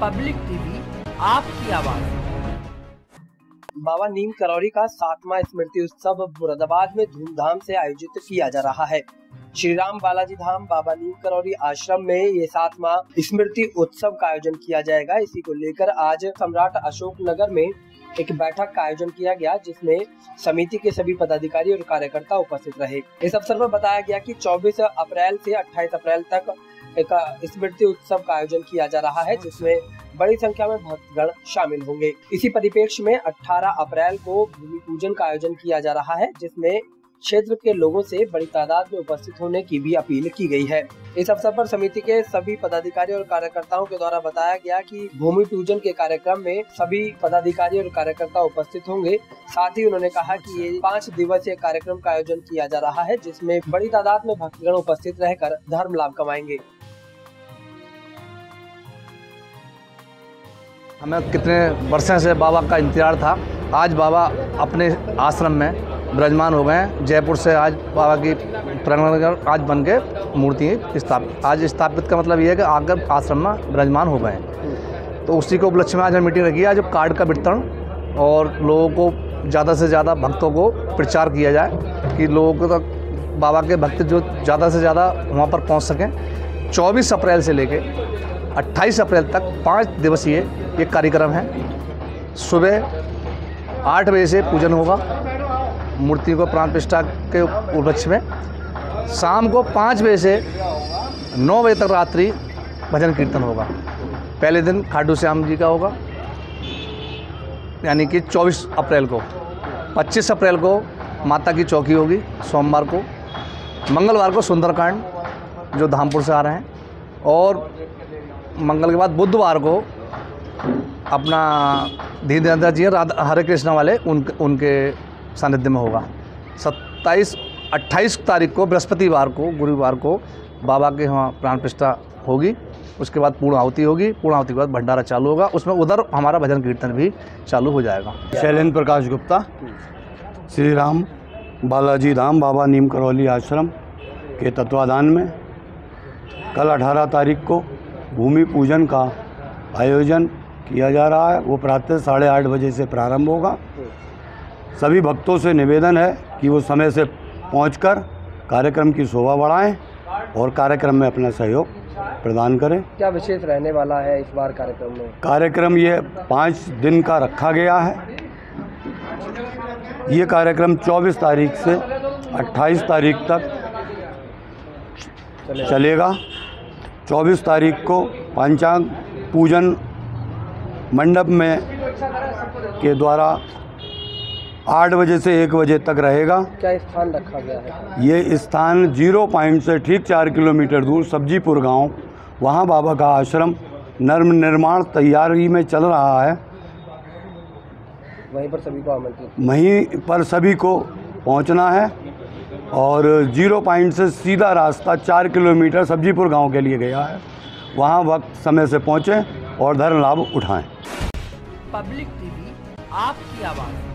Public TV, आपकी आवाज। बाबा नीम करौली का 7वां स्मृति उत्सव मुरादाबाद में धूमधाम से आयोजित किया जा रहा है। श्री राम बालाजी धाम बाबा नीम करौली आश्रम में ये 7वां स्मृति उत्सव का आयोजन किया जाएगा। इसी को लेकर आज सम्राट अशोक नगर में एक बैठक का आयोजन किया गया, जिसमें समिति के सभी पदाधिकारी और कार्यकर्ता उपस्थित रहे। इस अवसर पर बताया गया कि 24 अप्रैल से 28 अप्रैल तक एक स्मृति उत्सव का आयोजन किया जा रहा है, जिसमें बड़ी संख्या में भक्तगण शामिल होंगे। इसी परिप्रेक्ष्य में 18 अप्रैल को भूमि पूजन का आयोजन किया जा रहा है, जिसमें क्षेत्र के लोगों से बड़ी तादाद में उपस्थित होने की भी अपील की गई है। इस अवसर पर समिति के सभी पदाधिकारी और कार्यकर्ताओं के द्वारा बताया गया कि भूमि पूजन के कार्यक्रम में सभी पदाधिकारी और कार्यकर्ता उपस्थित होंगे। साथ ही उन्होंने कहा कि ये 5 दिवसीय कार्यक्रम का आयोजन किया जा रहा है, जिसमें बड़ी तादाद में भक्तगण उपस्थित रहकर धर्म लाभ कमाएंगे। हमें कितने वर्षों से बाबा का इंतजार था। आज बाबा अपने आश्रम में विराजमान हो गए हैं। जयपुर से आज बाबा की प्रांगण आज बन के मूर्ति स्थापित, आज स्थापित का मतलब ये है कि आकर आश्रम में विराजमान हो गए हैं। तो उसी के उपलक्ष्य में आज मीटिंग रखी है। आज कार्ड का वितरण और लोगों को ज़्यादा से ज़्यादा भक्तों को प्रचार किया जाए कि लोगों को तक बाबा के भक्त जो ज़्यादा से ज़्यादा वहाँ पर पहुँच सकें। 24 अप्रैल से लेके 28 अप्रैल तक 5 दिवसीय ये कार्यक्रम है। सुबह 8 बजे से पूजन होगा मूर्ति को प्राण प्रतिष्ठा के उपलक्ष्य में। शाम को 5 बजे से 9 बजे तक रात्रि भजन कीर्तन होगा। पहले दिन खाटू श्याम जी का होगा, यानी कि 24 अप्रैल को। 25 अप्रैल को माता की चौकी होगी सोमवार को। मंगलवार को सुंदरकांड जो धामपुर से आ रहे हैं, और मंगल के बाद बुधवार को अपना धीरेन्द्र जी हरे कृष्णा वाले उनके सानिध्य में होगा। 28 तारीख को बृहस्पतिवार को गुरुवार को बाबा के वहाँ प्राण प्रतिष्ठा होगी। उसके बाद पूर्ण आहुति होगी। पूर्ण आहुति के बाद भंडारा चालू होगा। उसमें उधर हमारा भजन कीर्तन भी चालू हो जाएगा। शैलेंद्र प्रकाश गुप्ता, श्री राम बालाजी धाम बाबा नीम करौली आश्रम के तत्वाधान में कल 18 तारीख को भूमि पूजन का आयोजन किया जा रहा है। वो प्रातः 8:30 बजे से प्रारंभ होगा। सभी भक्तों से निवेदन है कि वो समय से पहुंचकर कार्यक्रम की शोभा बढ़ाएं और कार्यक्रम में अपना सहयोग प्रदान करें। क्या विशेष रहने वाला है इस बार कार्यक्रम में? कार्यक्रम ये 5 दिन का रखा गया है। ये कार्यक्रम 24 तारीख से 28 तारीख तक चलेगा। 24 तारीख को पंचांग पूजन मंडप में के द्वारा 8 बजे से 1 बजे तक रहेगा। क्या स्थान रखा गया है? ये स्थान 0 पॉइंट से ठीक 4 किलोमीटर दूर सब्जीपुर गांव, वहां बाबा का आश्रम निर्माण तैयारी में चल रहा है। वहीं पर सभी को आमंत्रित, वहीं पर सभी को पहुंचना है। और 0 पॉइंट से सीधा रास्ता 4 किलोमीटर सब्जीपुर गांव के लिए गया है। वहां वक्त समय से पहुंचें और धर्म लाभ उठाएं। पब्लिक टीवी, आपकी आवाज़।